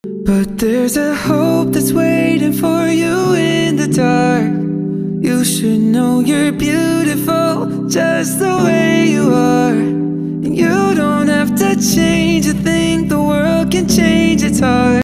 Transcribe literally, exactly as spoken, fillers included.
But there's a hope that's waiting for you in the dark. You should know you're beautiful just the way you are. And you don't have to change a thing, the world can change its heart.